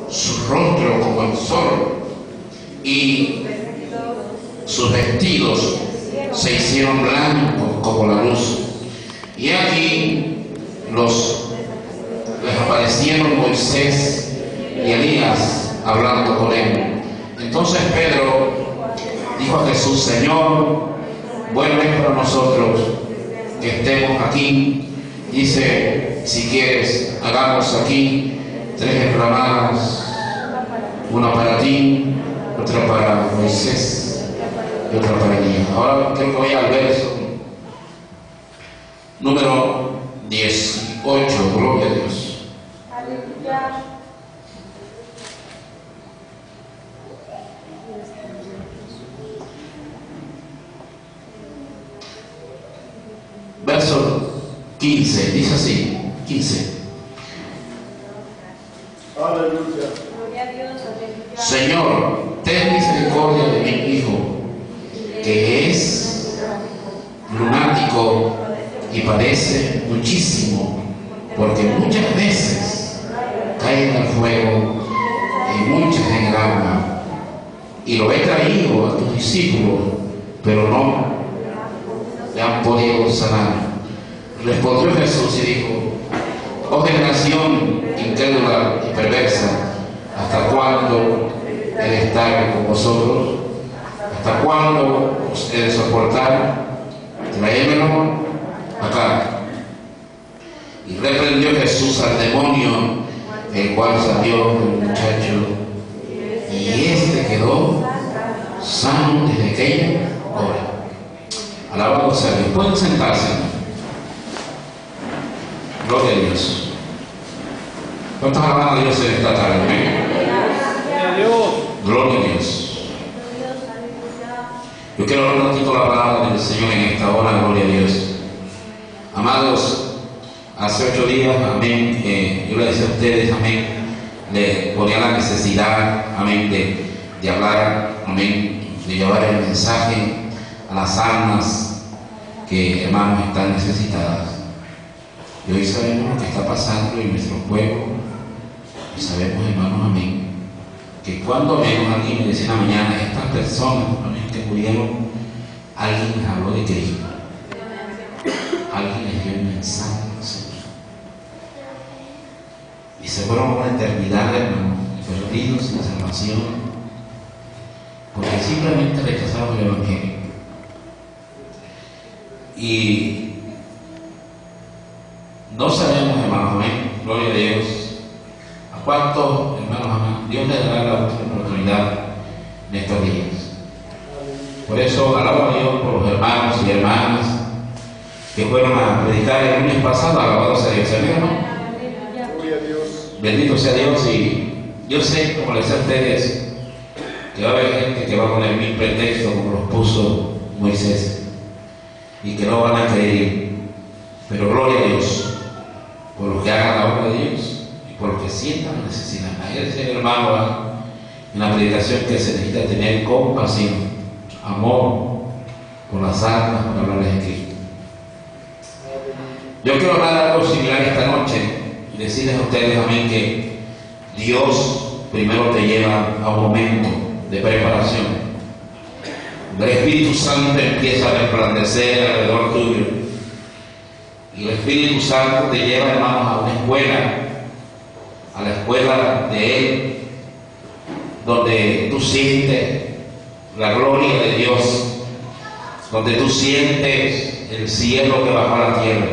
su rostro como el sol, y sus vestidos se hicieron blancos como la luz. Y aquí les aparecieron Moisés y Elías hablando con él. Entonces Pedro dijo a Jesús: Señor, bueno es para nosotros que estemos aquí. Dice: si quieres, hagamos aquí 3 enramadas, una para ti, otra para Moisés y otra para Elías. Ahora creo que voy al verso número 18, gloria a Dios. Aleluya. Verso 15, dice así, 15. Aleluya. Gloria a Dios, aleluya. Señor, ten misericordia de mi hijo, que es lunático y padece muchísimo, porque muchas veces cae en el fuego y muchas en el agua. Y lo he traído a tus discípulos, pero no le han podido sanar. Respondió Jesús y dijo: oh generación incrédula y perversa, ¿hasta cuándo he de estar con vosotros? ¿Hasta cuándo os he de soportar? Tráemelo acá. Y reprendió Jesús al demonio, el cual salió del muchacho, y éste quedó sano desde aquella hora. Alabado sea Dios. Pueden sentarse. Gloria a Dios. ¿Cuántos alaban a Dios en esta tarde? Gloria a Dios. Yo quiero hablar un ratito la palabra del Señor en esta hora. Gloria a Dios. Amados, hace 8 días, amén, yo le decía a ustedes, amén, le ponía la necesidad, amén, de hablar, amén, de llevar el mensaje a las almas que, hermanos, están necesitadas. Y hoy sabemos lo que está pasando en nuestro pueblo, y sabemos, hermanos, amén, que cuando menos alguien me decía en la mañana: estas personas, amén, que murieron, alguien les habló de Cristo, alguien les dio el mensaje del Señor, y se fueron a una eternidad, hermanos, perdidos sin salvación, porque simplemente rechazaron el Evangelio. Y no sabemos, hermanos, amén, gloria a Dios, a cuántos, hermanos, amén, Dios les dará la oportunidad en estos días. Por eso alabo a Dios por los hermanos y hermanas que fueron a predicar el lunes pasado. Alabado sea Dios, hermano. Gloria a Dios. Bendito sea Dios. Y yo sé, como les decía a ustedes, que va a haber gente que va a poner 1000 pretextos como los puso Moisés y que no van a creer. Pero gloria a Dios por los que hagan la obra de Dios y por los que sientan la necesidad. Ayer decía el hermano en la predicación que se necesita tener compasión, amor por las almas, para hablarles de Cristo. Yo quiero hablar algo similar esta noche y decirles a ustedes, amén, que Dios primero te lleva a un momento de preparación. El Espíritu Santo empieza a resplandecer alrededor tuyo. Y el Espíritu Santo te lleva, hermanos, a una escuela, a la escuela de Él, donde tú sientes la gloria de Dios, donde tú sientes el cielo que bajó a la tierra.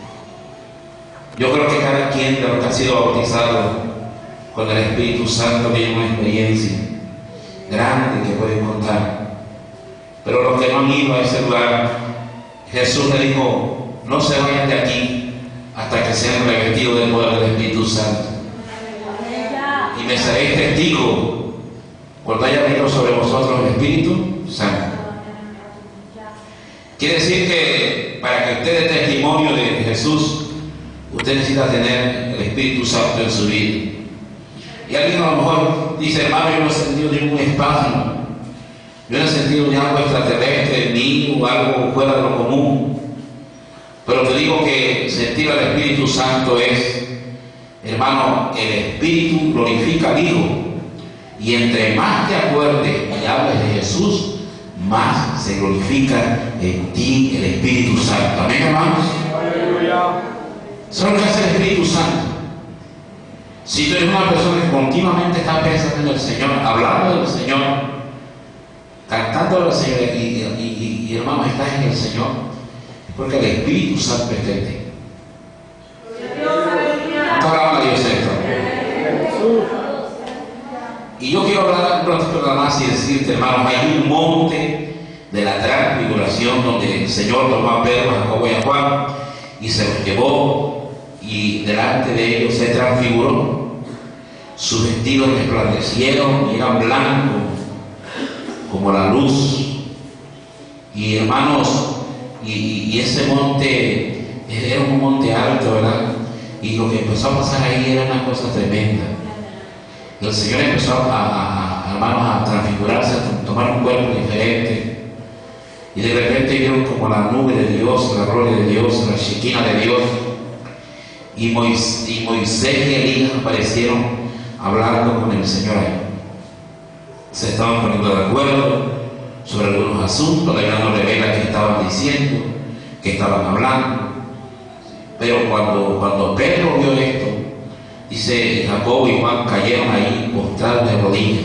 Yo creo que cada quien de los que ha sido bautizado con el Espíritu Santo tiene una experiencia grande que pueden contar. Pero los que no han ido a ese lugar, Jesús le dijo: no se vayan de aquí hasta que sean revestidos del poder del Espíritu Santo. Y me seréis testigo cuando haya venido sobre vosotros el Espíritu Santo. Quiere decir que para que usted dé testimonio de Jesús, usted necesita tener el Espíritu Santo en su vida. Y alguien a lo mejor dice: hermano, yo no he sentido ningún espasmo, yo no he sentido ni algo extraterrestre en mí o algo fuera de lo común. Pero te digo que sentir al Espíritu Santo es hermano, el Espíritu glorifica al Hijo. Y entre más te acuerdes y hables de Jesús, más se glorifica en ti el Espíritu Santo. Amén, hermanos. Aleluya. Eso es lo que hace el Espíritu Santo. Si tú eres una persona que continuamente está pensando en el Señor, hablando del Señor, cantando al Señor y hermano, estás en el Señor, es porque el Espíritu Santo está en ti. ¿Cuánto alaban a Dios esto? Y yo quiero hablar un ratito nada más y decirte, hermanos, hay un monte de la transfiguración donde el Señor tomó a Pedro, a Jacobo y a Juan y se los llevó, y delante de ellos se transfiguró. Sus vestidos resplandecieron y eran blancos como la luz. Y hermanos, y ese monte era un monte alto, ¿verdad? Y lo que empezó a pasar ahí era una cosa tremenda. El Señor empezó hermanos, a transfigurarse, a tomar un cuerpo diferente. Y de repente vieron como la nube de Dios, la gloria de Dios, la Shekinah de Dios. Y Moisés y Elías aparecieron hablando con el Señor ahí. Se estaban poniendo de acuerdo sobre algunos asuntos. La Biblia nos revela que estaban diciendo, que estaban hablando. Pero cuando Pedro vio esto, dice, Jacobo y Juan cayeron ahí postrados de rodillas,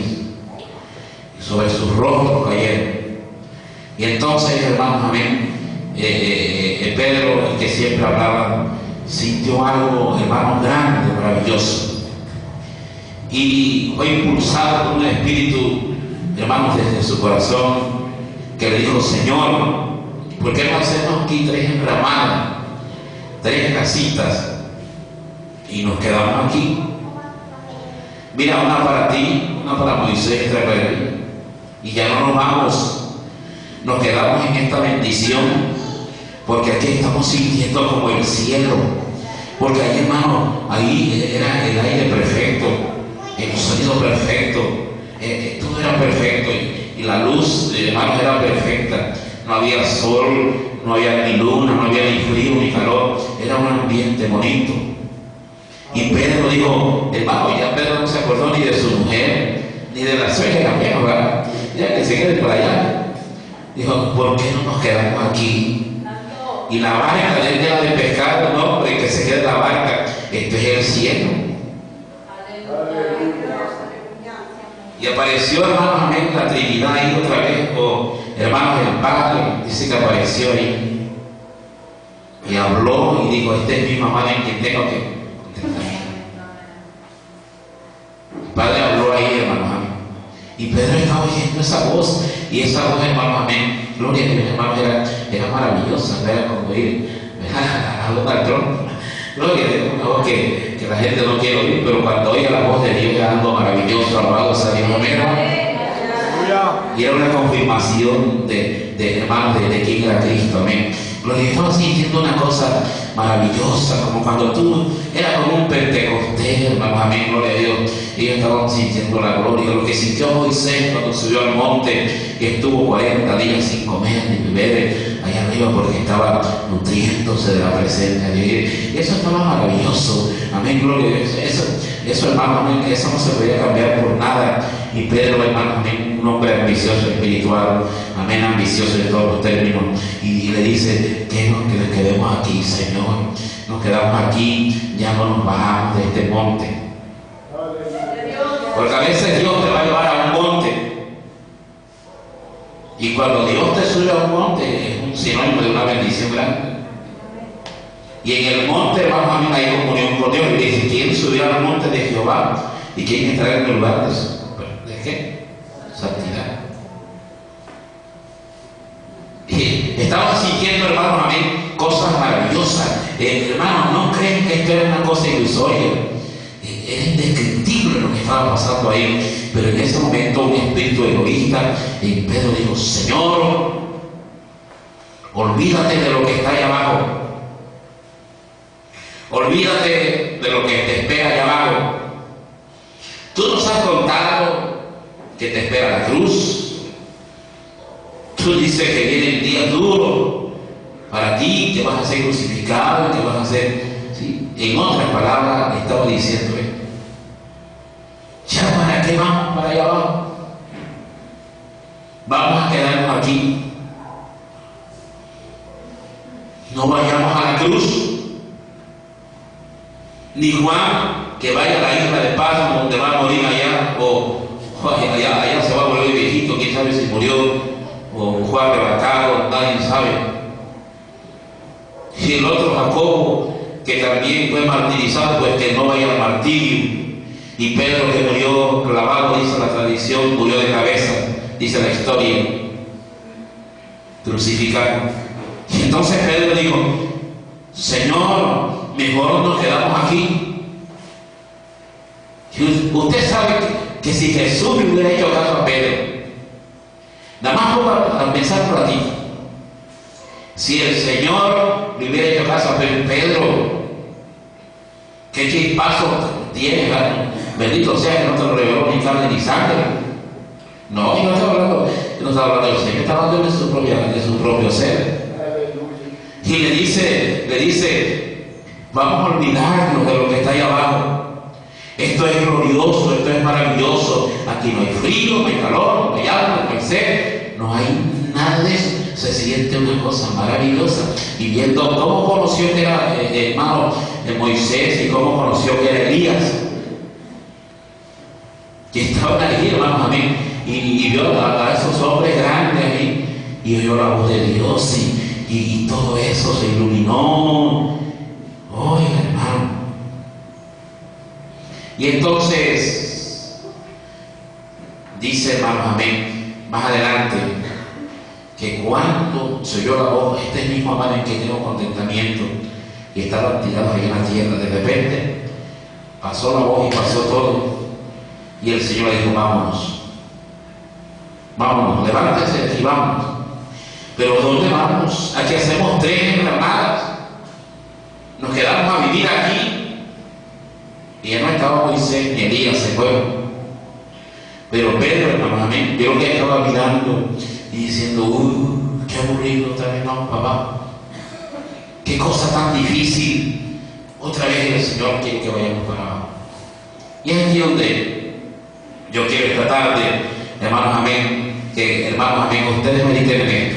y sobre sus rostros cayeron. Y entonces, hermanos, amén, Pedro, el que siempre hablaba, sintió algo, hermanos, grande, maravilloso. Y fue impulsado por un espíritu, hermanos, desde su corazón, que le dijo, Señor, ¿por qué no hacemos aquí 3 enramadas, 3 casitas, y nos quedamos aquí? Mira, una para ti, una para Moisés, otra para él, y ya no nos vamos, nos quedamos en esta bendición, porque aquí estamos sintiendo como el cielo, porque ahí, hermano, ahí era el aire perfecto, el sonido perfecto, todo era perfecto, y la luz, hermanos, era perfecta. No había sol, no había ni luna, no había ni frío ni calor, era un ambiente bonito. Y Pedro dijo, hermano, ya Pedro no se acordó ni de su mujer, ni de la suegra, ¿verdad? Ya que se quede por allá. Dijo, ¿por qué no nos quedamos aquí? Y la barca de él era de pescado, no, hombre, que se quede la barca, esto es el cielo. Y apareció, hermanos, amén, la Trinidad ahí otra vez, o hermanos, el Padre, dice que apareció ahí. Y habló y dijo, este es mi mamá en quien tengo que contestar. El Padre habló ahí, hermanos, amén. Y Pedro estaba oyendo esa voz, y esa voz, hermanos, amén, gloria a Dios, hermanos, era maravillosa, era como ir a Donald Trump. Gloria a Dios, una voz que la gente no quiere oír, pero cuando oiga la voz de Dios, es algo maravilloso, alabado sea Dios, amén. Y era una confirmación de hermanos, de quién era Cristo, amén. Gloria, estaba sintiendo una cosa maravillosa, como cuando tú eras como un pentecostés, hermanos, amén, gloria a Dios. Ellos estaban sintiendo la gloria, lo que sintió Moisés cuando subió al monte y estuvo 40 días sin comer ni beber allá arriba porque estaba nutriéndose de la presencia de Dios. Y eso estaba maravilloso, amén, gloria a Dios. Eso, hermanos, amén, eso no se podía cambiar por nada. Y Pedro, hermanos, amén, un hombre ambicioso espiritual, amén, ambicioso en todos los términos, y le dice que nos quedemos aquí, Señor, nos quedamos aquí, ya no nos bajamos de este monte. Porque a veces Dios te va a llevar a un monte, y cuando Dios te sube a un monte es un sinónimo de una bendición grande. Y en el monte, hermanos, amén, hay comunión con Dios. Y dice, ¿quién subirá al monte de Jehová? ¿Y quién estará en el lugar de qué? Santidad. Y estamos sintiendo, hermanos, amén, cosas maravillosas. Hermanos, no creen que esto era una cosa ilusoria. Era indescriptible lo que estaba pasando ahí. Pero en ese momento un espíritu egoísta, y Pedro dijo, Señor, olvídate de lo que está allá abajo. Olvídate de lo que te espera allá abajo. Tú nos has contado que te espera la cruz. Tú dices que vienen días duros para ti, que vas a ser crucificado, que vas a ser, ¿sí? En otras palabras, estaba diciendo esto. ¿Ya para qué vamos para allá abajo? Vamos a quedarnos aquí. No vayamos a la cruz. Ni Juan, que vaya a la isla de Patmos, donde va a morir allá, o allá se va a volver viejito, quién sabe si murió, o Juan arrebatado, nadie sabe. Y el otro Jacobo, que también fue martirizado, pues que no vaya al martirio. Y Pedro, que murió clavado, dice la tradición, murió de cabeza, dice la historia, crucificado. Y entonces Pedro dijo: Señor, mejor nos quedamos aquí. Y usted sabe que si Jesús le hubiera hecho caso a Pedro, nada más por pensar por aquí, si el Señor le hubiera hecho caso a Pedro, ¿qué chispazo tiene? Bendito sea que no te lo reveló ni carne ni sangre. No, y no está hablando del Señor, está hablando de su propio ser. Y le dice, vamos a olvidarnos de lo que está ahí abajo. Esto es glorioso, esto es maravilloso. Aquí no hay frío, no hay calor, no hay hambre, no hay sed, no hay nada de eso. Se siente una cosa maravillosa. Y viendo cómo conoció que era hermano de Moisés y cómo conoció que era Elías, que estaban allí, hermanos, amén. Y vio a esos hombres grandes ahí, y oyó la voz de Dios, y todo eso se iluminó. Oiga, hermano. Y entonces dice, hermanos, amén, más adelante, que cuando se oyó la voz, este mismo amado en que tengo contentamiento, y estaban tirados ahí en la tierra, de repente pasó la voz y pasó todo, y el Señor le dijo: vámonos, levántense y vámonos. Pero ¿dónde vamos? Aquí hacemos 3 jornadas, nos quedamos a vivir aquí. Y ya no estaba Moisés ni Elías, se fueron. Pero Pedro, hermanos, amén, yo que estaba mirando y diciendo: qué aburrido otra vez, no, papá. Qué cosa tan difícil. Otra vez el Señor quiere que vayamos para abajo. Y es aquí donde yo quiero esta tarde, hermanos, amén, que hermanos, amén, ustedes mediten en esto.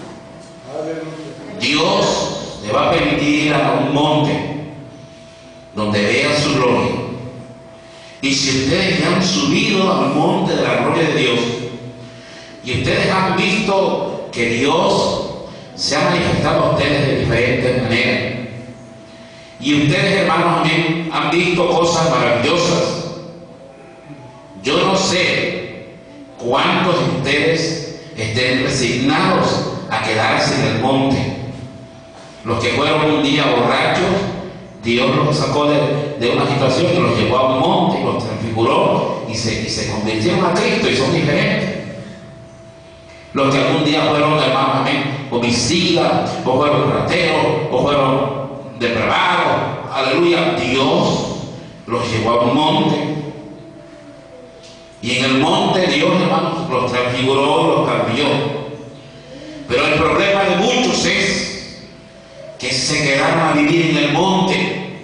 Dios le va a permitir a un monte donde vean su gloria. Y si ustedes ya han subido al monte de la gloria de Dios, y ustedes han visto que Dios se ha manifestado a ustedes de diferentes maneras, y ustedes, hermanos, amén, han visto cosas maravillosas, yo no sé cuántos de ustedes estén resignados a quedarse en el monte. Los que fueron un día borrachos, Dios los sacó de una situación y los llevó a un monte y los transfiguró y se convirtieron a Cristo y son diferentes. Los que algún día fueron, hermanos, amén, homicidas, o fueron rateros, o fueron depravados, aleluya, Dios los llevó a un monte. Y en el monte Dios, hermanos, los transfiguró, los cambió. Pero el problema de muchos es que se quedaron a vivir en el monte,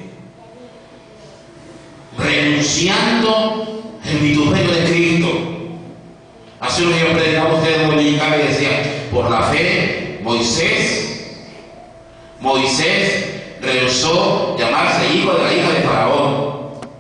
renunciando el vituperio de Cristo. Hace unos días predicaba a ustedes dominicana y decía: por la fe, Moisés rehusó llamarse hijo de la hija de Faraón.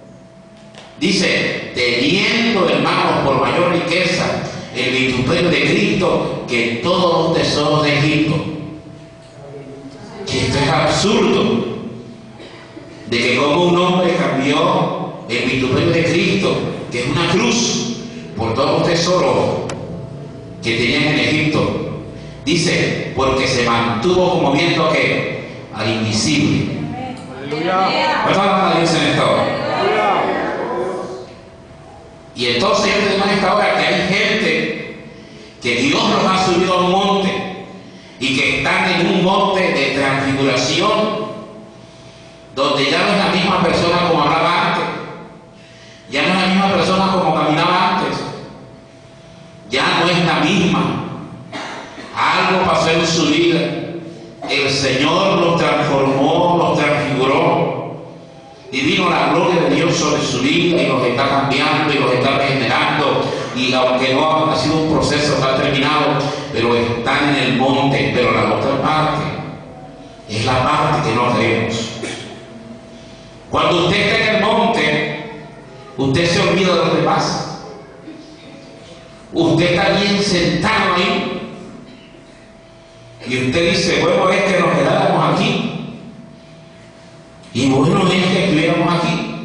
Dice: teniendo, hermanos, por mayor riqueza el vituperio de Cristo que todos los tesoros de Egipto. Que esto es absurdo, de que como un hombre cambió el vituperio de Cristo, que es una cruz, por todos los tesoros que tenían en Egipto. Dice: porque se mantuvo como viendo que al invisible. Aleluya. ¿Cuánto alaba a Dios en esta hora? Y entonces yo tengo en esta hora que hay gente que Dios los ha subido a un monte y que están en un monte de transfiguración, donde ya no es la misma persona como hablaba antes, ya no es la misma persona como caminaba antes, ya no es la misma. Algo pasó en su vida. El Señor los transformó, los transfiguró. y aunque no ha sido un proceso, no ha terminado, pero están en el monte. Pero la otra parte es la parte que no queremos. Cuando usted está en el monte, usted se olvida de lo que pasa. Usted está bien sentado ahí y usted dice, bueno, es que nos quedáramos aquí, y bueno, es que estuviéramos aquí.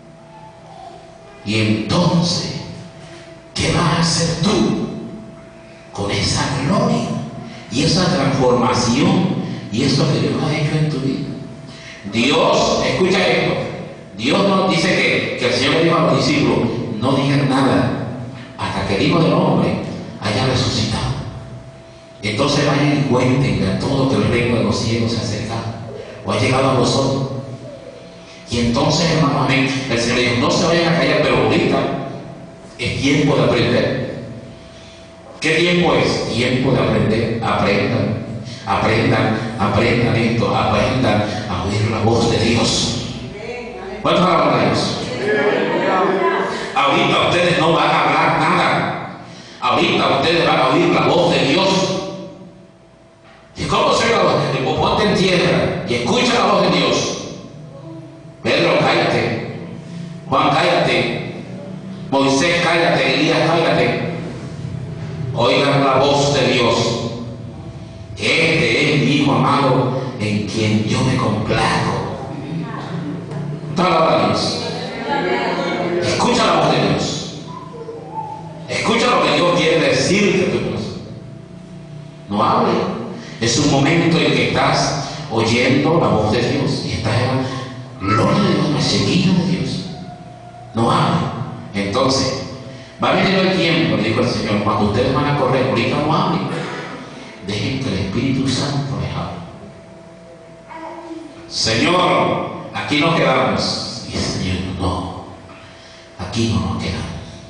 Y entonces, ¿qué vas a hacer tú con esa gloria y esa transformación y eso que Dios ha hecho en tu vida? Dios, escucha esto, Dios nos dice que el Señor le dijo a los discípulos, no digan nada hasta que el Hijo del Hombre haya resucitado. Entonces vayan y cuenten a todo que el reino de los cielos se ha acercado o ha llegado a vosotros. Y entonces, hermano, amén, el Señor dijo, no se vayan a callar, pero ahorita es tiempo de aprender. ¿Qué tiempo es? Tiempo de aprender. Aprendan esto, aprendan a oír la voz de Dios. ¿Cuántos hablan de Dios? Ahorita ustedes no van a hablar nada. Ahorita ustedes van a oír la voz de Dios. ¿Y cómo se la voz? Ponte en tierra y escucha la voz de Dios. Pedro, cállate. Juan, cállate. Moisés, cállate. Elías, cállate. Oigan la voz de Dios. Este es mi Hijo amado en quien yo me complaco. Palabra de Dios. Escucha la voz de Dios. Escucha lo que Dios quiere decirte a tu Dios. No hable. Es un momento en que estás oyendo la voz de Dios y estás en la gloria de Dios, el seguido de Dios. No hable. Entonces, va a venir el tiempo, le dijo el Señor, cuando ustedes van a correr, ahorita no hablen. Dejen que el Espíritu Santo les hable. Señor, aquí nos quedamos. Y el Señor, no, aquí no nos quedamos.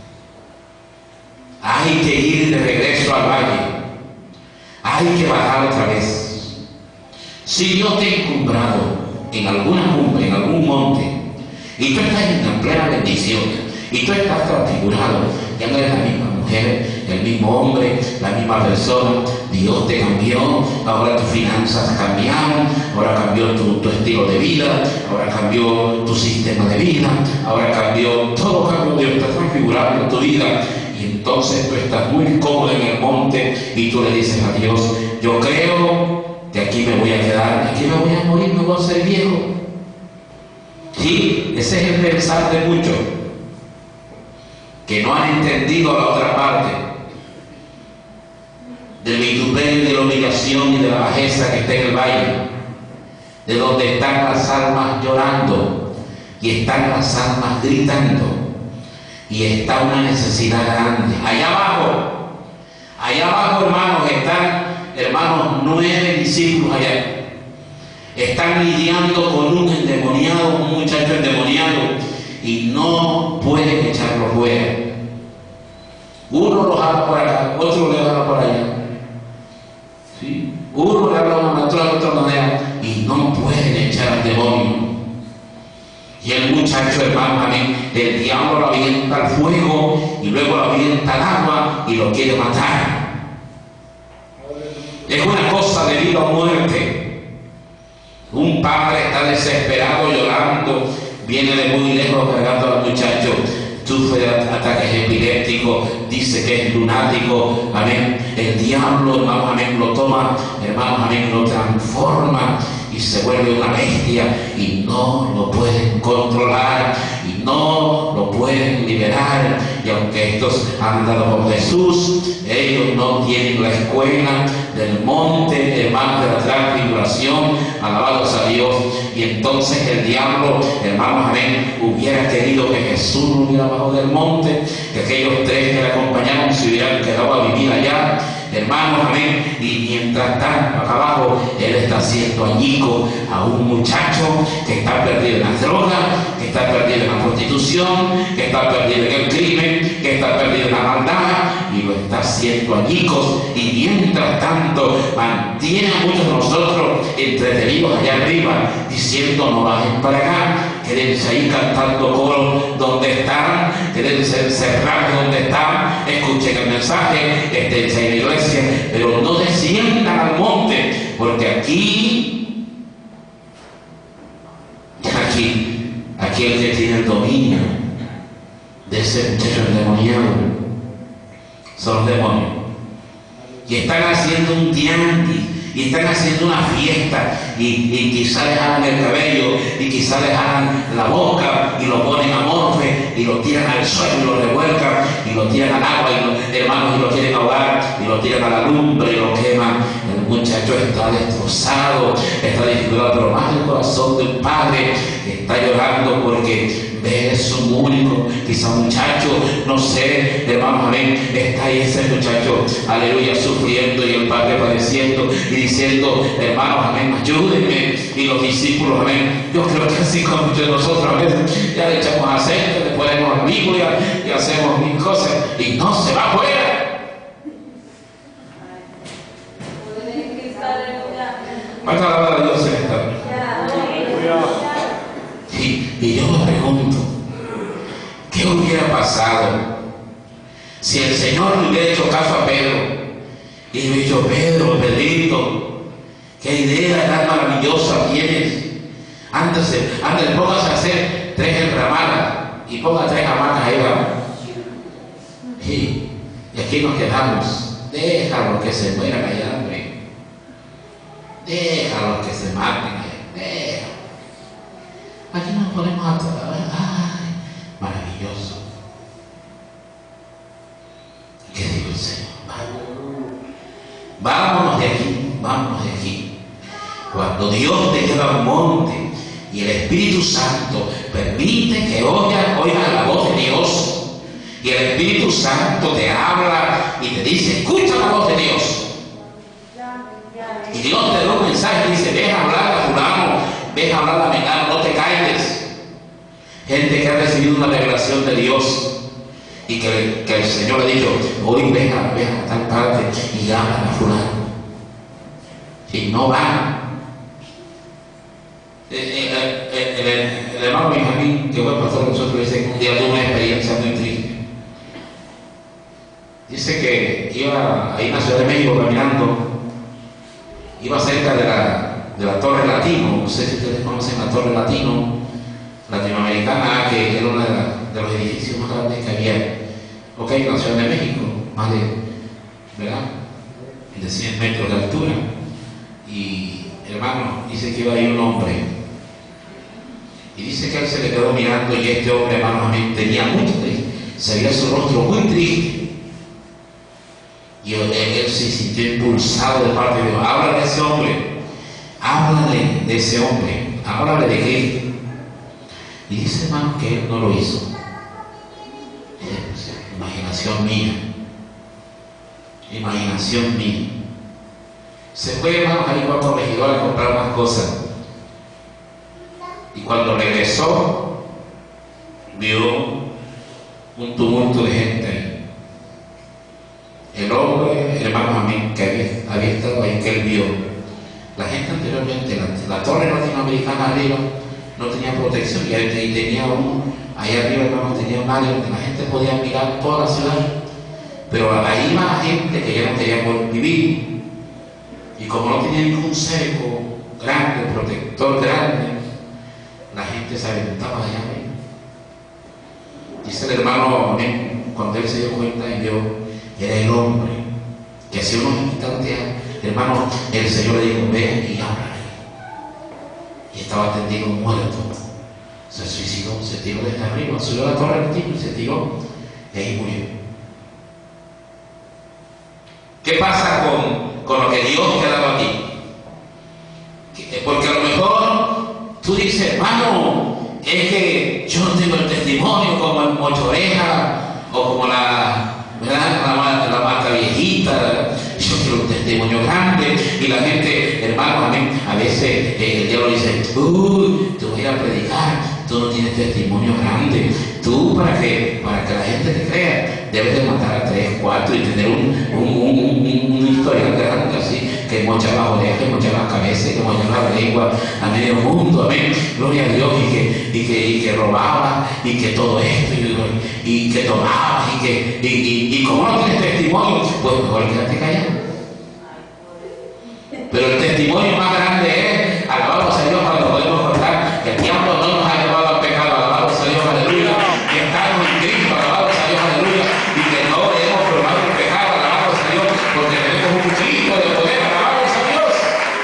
Hay que ir de regreso al valle. Hay que bajar otra vez. Si Dios te ha encumbrado en alguna cumbre, en algún monte, y tú estás en plena bendición, y tú estás transfigurado, ya no eres la misma mujer, el mismo hombre, la misma persona. Dios te cambió, ahora tus finanzas cambiaron, ahora cambió tu estilo de vida, ahora cambió tu sistema de vida, ahora cambió, todo cambió. Dios está transfigurado en tu vida. Y entonces tú estás muy cómodo en el monte y tú le dices a Dios, yo creo que aquí me voy a quedar, aquí me voy a morir, me voy a ser viejo. Sí, ese es el pensar de muchos que no han entendido la otra parte del vituperio, de la humillación y de la bajeza que está en el valle, de donde están las almas llorando y están las almas gritando. Y está una necesidad grande. Allá abajo, hermanos, están, hermanos, 9 discípulos allá. Están lidiando con un endemoniado, un muchacho endemoniado, y no pueden echarlo fuera. Uno lo jala por acá, otro le jala por allá. ¿Sí? Uno le habla de una manera, de otra manera, y no pueden echar al demonio. Y el muchacho, hermano, amén, el diablo lo avienta al fuego y luego lo avienta al agua y lo quiere matar. Es una cosa de vida o muerte. Un padre está desesperado, llorando, viene de muy lejos cargando al muchacho, sufre de ataques epilépticos, dice que es lunático, amén. El diablo, hermano, amén, lo toma, hermano, amén, lo transforma y se vuelve una bestia y no lo pueden controlar y no lo pueden liberar. Y aunque estos han dado con Jesús, ellos no tienen la escuela del monte, hermano, de la transfiguración, alabados a Dios. Y entonces el diablo, hermanos, amén, hubiera querido que Jesús no hubiera bajado del monte, que aquellos 3 que le acompañaron se hubieran quedado a vivir allá, hermanos, amén. Y mientras tanto, acá abajo, él está haciendo añico a un muchacho que está perdido en las drogas, que está perdido en la prostitución, que está perdido en el crimen, que está perdido en la maldad, y lo está haciendo añicos. Y mientras tanto, mantiene a muchos de nosotros entretenidos allá arriba, diciendo, no bajen para acá, quédense ahí cantando coro donde están, quédense encerrados donde están, mensaje, esténse en la iglesia, pero no desciendan al monte, porque aquí el que tiene el dominio de ese muchacho endemoniado son los demonios. Y están haciendo un tianguis, y están haciendo una fiesta, y quizá les hagan el cabello, y quizá les hagan la boca, y lo ponen amorfe, y lo tiran al suelo, y lo revuelcan, y lo tiran al agua, y los hermanos, y lo quieren ahogar, y lo tiran a la lumbre, y lo queman. El muchacho está destrozado, está disfigurado, pero más el corazón del padre está llorando porque ve su único, quizá un muchacho, no sé, hermanos, amén, está ahí ese muchacho, aleluya, sufriendo, y el padre padeciendo y diciendo, hermanos, amén, ayúdenme. Y los discípulos, amén, yo creo que así como muchos de nosotros, amén, ya le echamos aceite, le ponemos la Biblia y hacemos mil cosas, y no se va afuera. ¿Cuánto alabado a Dios en esta noche? Y yo me pregunto, ¿qué hubiera pasado si el Señor le hubiera hecho caso a Pedro? Y le hubiera dicho, Pedrito, qué idea tan maravillosa tienes. Antes, póngase a hacer 3 enramadas y ponga 3 hamacas ahí, ¿verdad? Y aquí nos quedamos. Déjalos que se mueran allá, hombre. Déjalos que se maten allá. Déjalos. Aquí nos ponemos a trabajar. ¡Ay! Maravilloso. ¿Qué dijo el Señor? Vámonos de aquí. Cuando Dios te lleva al monte y el Espíritu Santo permite que oigan la voz de Dios, y el Espíritu Santo te habla y te dice, escucha la voz de Dios. Y Dios te da un mensaje y dice, ves a hablar a fulano, ves a hablar a mengano, no te calles. Gente que ha recibido una revelación de Dios y que el Señor le ha dicho, hoy ves a tal parte y habla a fulano. Y no van. El hermano Benjamín, que fue pastor de nosotros, dice que un día tuvo una experiencia muy triste. Dice que iba ahí en la Ciudad de México caminando, iba cerca de la Torre Latino. No sé si ustedes conocen la Torre Latino latinoamericana, que era uno de los edificios más grandes que había, en la Ciudad de México, más de 100 metros de altura. Y hermano, dice que iba ahí un hombre, y dice que él se le quedó mirando, y este hombre, hermano, tenía mucho triste, se veía su rostro muy triste. Y él se sintió impulsado de parte de Dios. Háblale de ese hombre, háblale de Cristo. Y dice, hermano, que él no lo hizo. Imaginación mía. Se fue, hermano, ahí a Corregidor a comprar unas cosas. Y cuando regresó, vio un tumulto de gente ahí. El hombre, hermano, amén, que había estado ahí, que él vio. La gente anteriormente, la torre latinoamericana arriba, no tenía protección, y tenía allá arriba, hermano, tenía un área donde la gente podía mirar toda la ciudad. Pero ahí iba la gente que ya no quería vivir. Y como no tenía ningún cerco grande, protector grande, la gente se aventaba allá arriba. Dice el hermano, amén, cuando él se dio cuenta y vio, era el hombre que hacía unos instantes, hermano, el Señor le dijo, ven y háblale. Y estaba tendido muerto. Se suicidó, se tiró desde arriba, subió a la torre del tipo y se tiró, y ahí murió. ¿Qué pasa con lo que Dios te ha dado a ti? Porque a lo mejor tú dices, hermano, es que yo no tengo el testimonio como el Mocho Oreja o como la mata viejita. Yo quiero un testimonio grande. Y la gente, hermano, amén, a veces el diablo dice, te voy a predicar, tú no tienes testimonio grande. Tú, para que la gente te crea, debes de matar a 3, 4 y tener una historia grande así, que mocha las orejas, que mocha las cabezas, que mocha la lengua a medio mundo, amén, gloria a Dios, y que robaba, y que todo esto, y que tomaba, y como no tienes testimonio, pues mejor quédate callado. Pero el testimonio más grande es, alabado sea Dios, cuando podemos contar que el diablo no nos ha llevado al pecado, alabado sea Dios, aleluya, que estamos en Cristo, alabado sea Dios, aleluya, y que no hemos formado el pecado, alabado sea Dios, porque tenemos un Cristo de poder, alabado sea Dios.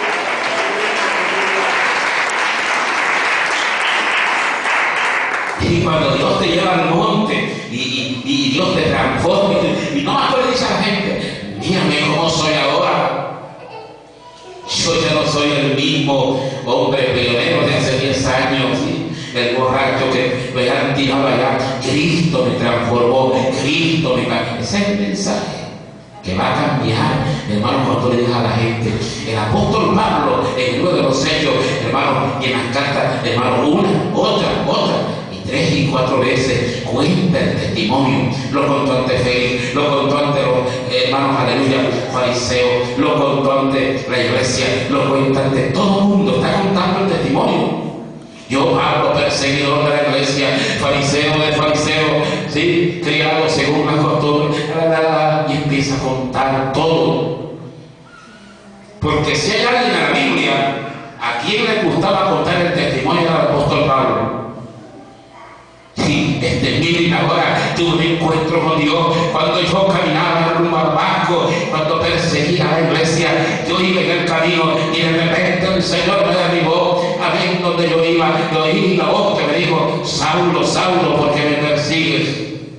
Y cuando Dios te lleva al monte y Dios te transforma, y no más le dice a la gente, mírame cómo soy ahora. Yo ya no soy el mismo hombre peleonero de hace 10 años, ¿sí? El borracho que me han tirado allá. Cristo me transformó, Cristo me cambió. Ese es el mensaje que va a cambiar, hermano, cuando le diga a la gente. El apóstol Pablo, en el libro de los Hechos, hermano, y en las cartas, hermano, una, otra, y 3 y 4 veces cuenta el testimonio. Lo contó ante Félix, lo contó ante los hermanos, aleluya, fariseos, lo contó ante la iglesia, lo cuenta ante todo el mundo. Está contando el testimonio. Yo, Pablo, perseguidor de la iglesia, fariseo de fariseos, ¿sí? Criado según las costumbres, y empieza a contar todo. Porque si hay alguien en la Biblia a quien le gustaba contar el testimonio del apóstol Pablo. Sí, miren, ahora tuve un encuentro con Dios cuando yo caminaba rumbo al barco, cuando perseguía a la iglesia. Yo iba en el camino y de repente el Señor me derribó. A ver donde yo iba, yo oí la voz que me dijo, Saulo, Saulo, ¿por qué me persigues?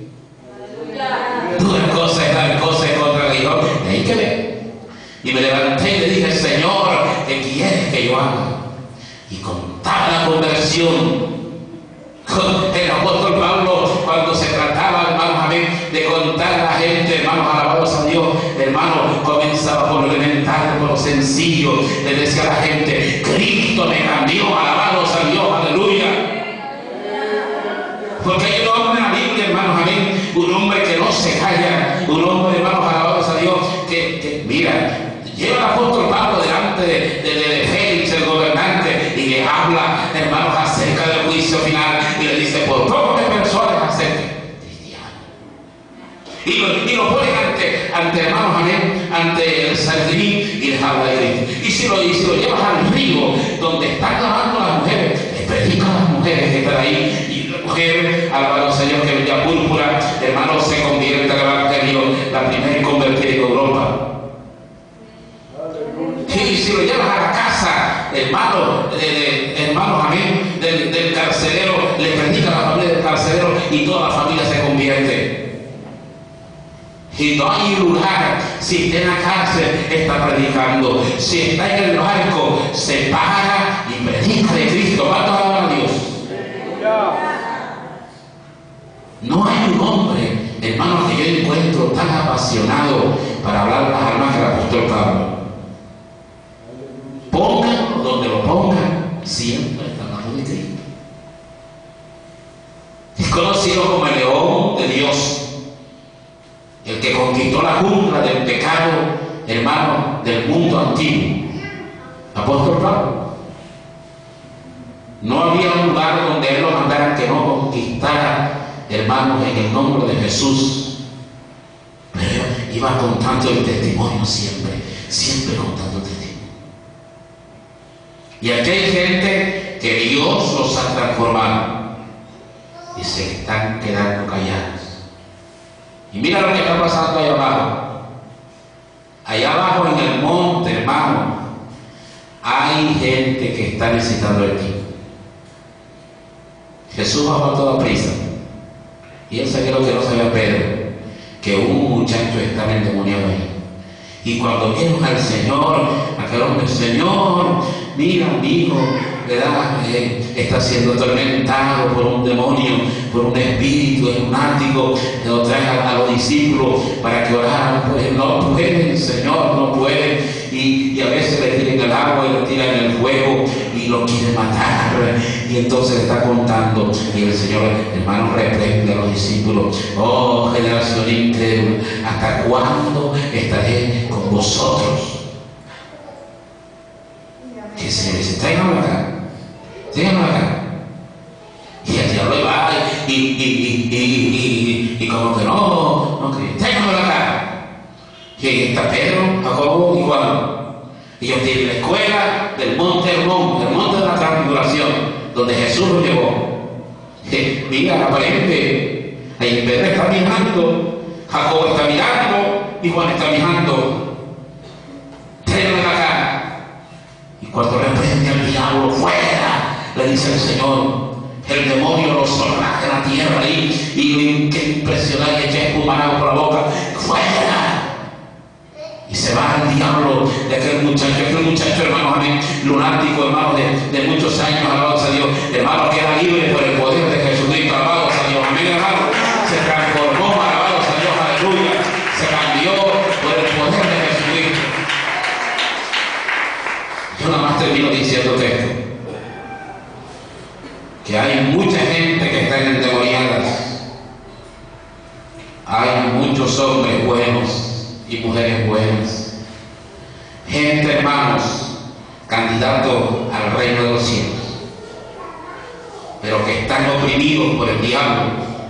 Una cosa es dar cosas contra Dios, hay que ver. Y me levanté y le dije, Señor, ¿qué quieres que yo haga? Y contaba la conversión. El apóstol Pablo, cuando se trataba, hermanos, amén, de contar a la gente, hermanos, alabados a Dios, hermanos, comenzaba por lo elemental, por lo sencillo. Le decía a la gente, Cristo me cambió, alabados a Dios, aleluya. Porque hay un hombre en la Biblia, hermanos, amén, un hombre que no se calla, un hombre, hermanos, alabados a Dios, que mira, lleva al apóstol Pablo delante de Félix, el gobernante, y le habla, hermanos, acerca del juicio final, y le dice, por poco me persuades a ser cristiano. Y lo ponen ante hermanos, amén, ante el Sanedrín, y les habla de Cristo. Y si lo llevas al río donde están lavando las mujeres, les predican a las mujeres que están ahí, y la mujer, alabado al Señor, que venía púrpura, hermanos, se convierte al evangelio, la primera en convertir en Europa. Y si lo llevas a la casa, hermanos, amén, del carcelero, le predica a la familia del carcelero y toda la familia se convierte. Y no hay lugar, si está en la cárcel, está predicando. Si está en el barco, se para y predica de Cristo. ¿Cuántos alaban a Dios? No hay un hombre, hermanos, que yo encuentro tan apasionado para hablar de las almas que el apóstol Pablo. Pongan donde lo pongan, siempre está hablando de Cristo. Es conocido como el león de Dios, el que conquistó la jungla del pecado, hermano, del mundo antiguo. Apóstol Pablo. No había un lugar donde él lo mandara que no conquistara, hermanos, en el nombre de Jesús. Pero iba contando el testimonio siempre contando el testimonio. Y aquí hay gente que Dios los ha transformado y se están quedando callados. Y mira lo que está pasando allá abajo. Allá abajo en el monte, hermano, hay gente que está necesitando de ti. Jesús bajó a toda prisa y él sabía lo que no sabía Pedro, que un muchacho estaba endemoniado ahí. Y cuando vieron al Señor, aquel hombre, Señor, mira, mi hijo, ¿verdad? Está siendo atormentado por un demonio, por un espíritu lunático, lo trae a los discípulos para que oraran, pues no pueden, Señor, no pueden, y a veces le tiran el agua y le tiran el fuego y lo quieren matar, y entonces está contando, y el Señor, hermano, reprende a los discípulos, oh generación incrédula, ¿hasta cuándo estaré con vosotros? tráiganlo acá, tráiganlo acá. Y el diablo va y como que no, tráiganlo acá. Y ahí está Pedro, Jacobo y Juan. Ellos tienen la escuela del monte Hermón, el monte de la transfiguración, donde Jesús lo llevó. Mira, aparente, ahí Pedro está mirando, Jacobo está mirando y Juan está mirando. Tráiganlo acá. Y cuando reprende al diablo, fuera, le dice el Señor. El demonio lo solta en la tierra ahí y qué impresionante, echa espuma por la boca. ¡Fuera! Y se va el diablo de aquel muchacho, hermano, amén, lunático, hermano, de muchos años, alabados a Dios. Hermano, queda libre por el poder de Jesucristo, alabados a Dios. Amén, hermano. Se transformó, alabados a Dios, aleluya. Se cambió por el poder de Jesucristo. Yo nada más termino diciendo esto. Que hay mucha gente que está endemoniadas. Hay muchos hombres buenos y mujeres buenas. Gente, hermanos, candidatos al reino de los cielos, pero que están oprimidos por el diablo.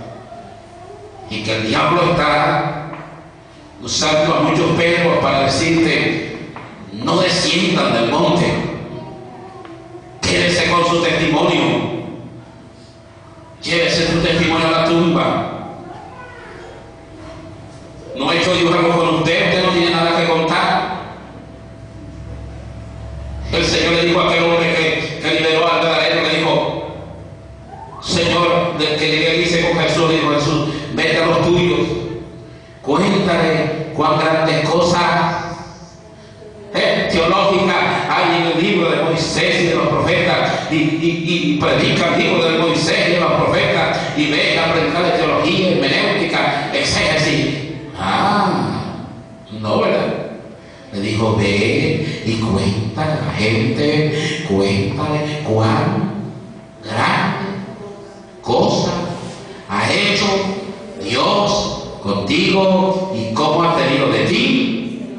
Y que el diablo está usando a muchos Pedros para decirte: no desciendan del monte. Quédese con su testimonio. Llévese su testimonio a la tumba. No ha hecho Dios algo con usted no tiene nada que contar. El Señor le dijo a aquel hombre que liberó al Gadareno, le dijo: Señor, del que le dice con Jesús, le dijo Jesús: vete a los tuyos, cuéntale cuán grandes cosas teológicas hay en el libro de Moisés y de los profetas, y predica el libro de Moisés y de los profetas, y ve a predicar de teología, hermenéutica, exégesis. No, ¿verdad? Le dijo: ve y cuéntale a la gente, cuéntale cuán grande cosa ha hecho Dios contigo y cómo ha tenido de ti.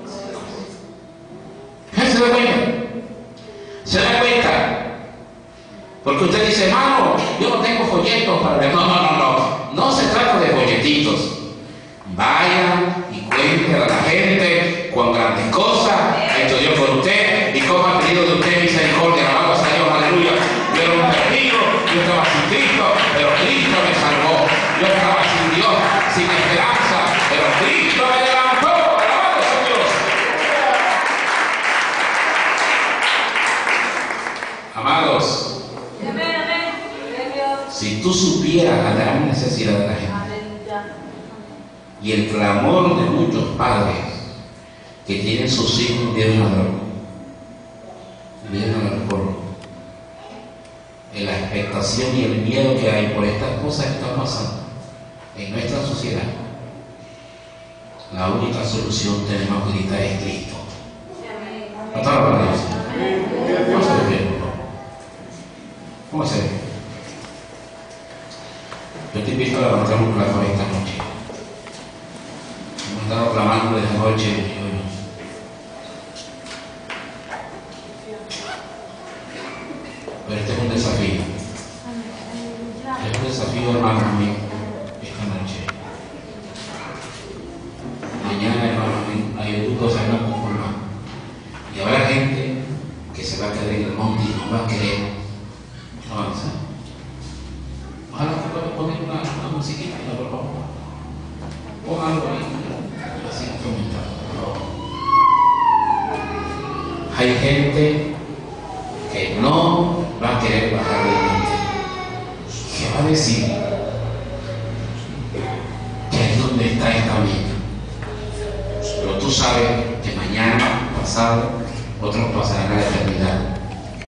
¿Se da cuenta? ¿Se da cuenta? Porque usted dice: hermano, yo no tengo folletos para ver. No se trata de folletitos. Vayan y cuéntenle a la gente cuán grandes cosas ha hecho Dios por usted y cómo ha tenido de usted misericordia. Alabados a Dios, aleluya. Yo era un perdido, yo estaba sin Cristo, pero Cristo me salvó. Yo estaba sin Dios, sin esperanza, pero Cristo me levantó. Alabados a Dios. Amados, si tú supieras la gran necesidad de la gente y el clamor de muchos padres que tienen sus hijos vienen al coro, en la expectación y el miedo que hay por estas cosas que están pasando en nuestra sociedad, la única solución, tenemos que gritar, es Cristo. ¿No está la palabra? ¿Cómo se ve? ¿Cómo se ve? Yo te invito a levantarnos la cabeza esta noche. Hemos estado clamando desde anoche. Pero este es un desafío. Es un desafío, hermano mío, esta noche. Mañana, hermano mío, hay dos cosas no conformadas. Y habrá gente que se va a quedar en el monte y no va a querer avanzar. Ojalá que pueda poner una musiquita, por favor. Pon algo ahí, así instrumental, por favor. Hay gente que no va a querer bajar del monte. ¿Qué va a decir? Que ahí es donde está el camino. Pero tú sabes que mañana, pasado, otros pasarán a la eternidad.